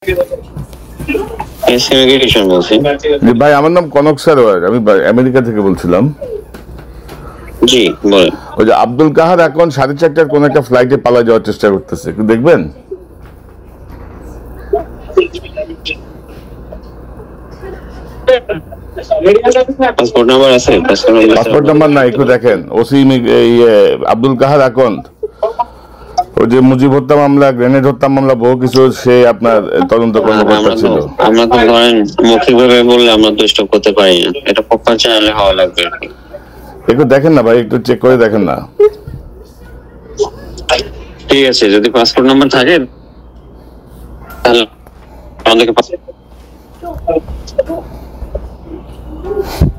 ভাই আমার নাম কনক সারোয়ার, আমি আমেরিকা থেকে বলছিলাম। জি বলেন। ওই যে আব্দুল কাহার এখন 4:30টার কোন একটা ফ্লাইটে পালা যাওয়ার চেষ্টা করতেছে, একটু দেখবেন। পাসপোর্ট নাম্বার আছে? পাসপোর্ট নাম্বার নাই, একটু দেখেন। ওসি আব্দুল কাহার এখন ওই যে মুজিব হত্যা মামলা, গ্রেনেড হত্যা মামলা, বহু কিছু সে আপনার তদন্ত কর্মকর্তা ছিল। আমরা তো ধরেন মৌখিকভাবে বললে আমরা তো স্টপ করতে পারি না, এটা প্রপার চ্যানেলে হওয়া লাগবে আর কি। একটু দেখেন না ভাই, একটু চেক করে দেখেন না। ঠিক আছে, যদি পাসপোর্ট নাম্বার থাকে তাহলে আমাদেরকে